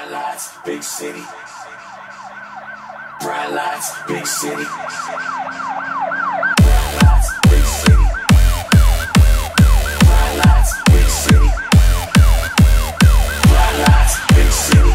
Bright lights, big city. Bright lights, big city. Bright lights, big city. Bright lights, big city. Bright lights, big city.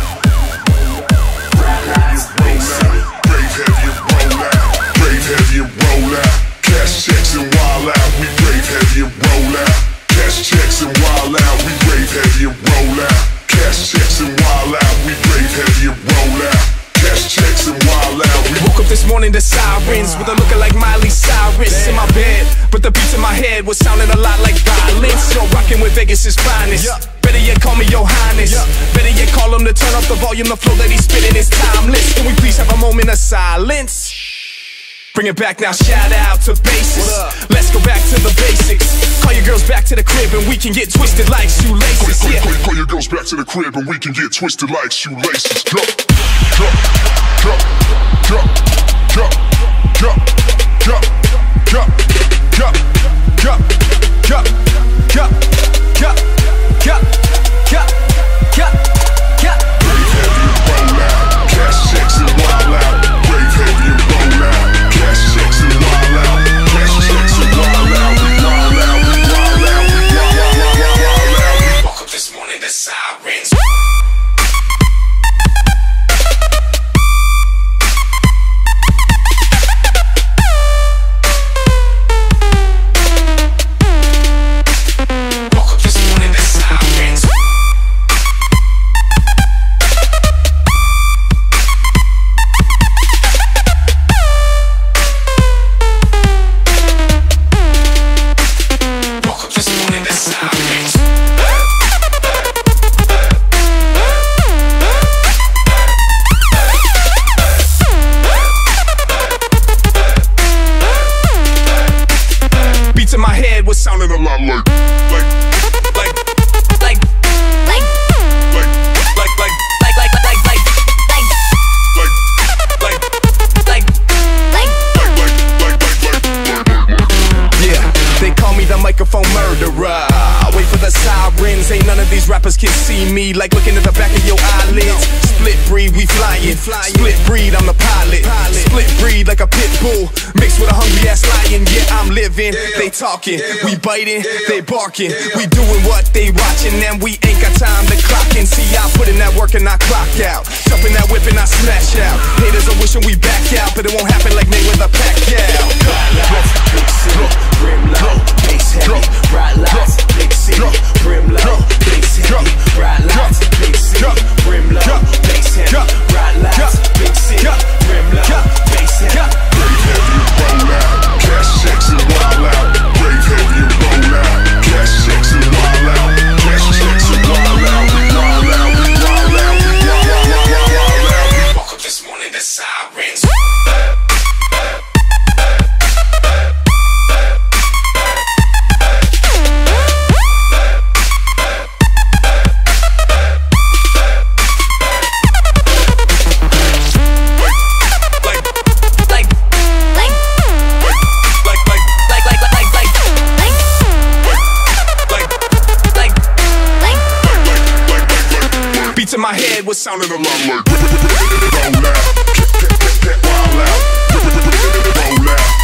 Bright lights, big city. Brave heavy and roll out. Brave heavy and roll out. Cash checks and wild out. We brave heavy and roll out. Cash checks and wild out. We brave heavy and roll out. Cash checks and wild out. We brave heavy and roll out. Cash checks and wild out. We woke up this morning to sirens with a looking like Miley Cyrus in my bed, but the beats in my head was sounding a lot like violence. So rocking with Vegas' finest. Better yet call me your highness. Better yet call him to turn up the volume. The flow that he's spitting is timeless. Can we please have a moment of silence? Bring it back now, shout out to basis. Let's go back to the basics. Call your girls back to the crib and we can get twisted like shoelaces. Call your girls back to the crib and we can get twisted like shoelaces. Jump, jump, jump, jump, jump, jump, jump, jump, jump, jump, jump, jump, jump, jump, jump, jump, jump. Brave heavy and roll out. Cash checks and wild out. Brave heavy and roll out. Cash checks and wild out. Cash checks and wild out. We wild out. We wild out. We wild out. We woke up this morning to sirens. In my head was sounding a lot like yeah, they call me the microphone murderer. Wait for the sirens, ain't none of these rappers can see me. Like looking at the back of your eyelids. Splitbreed, we flying. Splitbreed, I'm the pilot. Splitbreed like a pit bull mixed with a hungry ass lion. Yeah, I'm living, they talking, we biting, they barking. We doing what they watching and we ain't got time to clock in. See, I put in that work and I clock out. Jump in that whip and I smash out. Haters are wishing we back out, but it won't happen like Mayweather Pacquiao. Bright lights, big city. Brim low, bass heavy. Bright lights, big city. Brim low, bass heavy. Bright lights, big city. Brim low, bass heavy. Bright lights, big city. Brim low, bass heavy. brave heavy and roll out. Cash checks and wild out. Brave heavy and roll out. Cash checks and wild out. Cash checks and wild out. We wild out. We wild out. We wild out. We woke up this morning to sirens. Beats in my head was sounding a lot like roll out, wild out, roll out.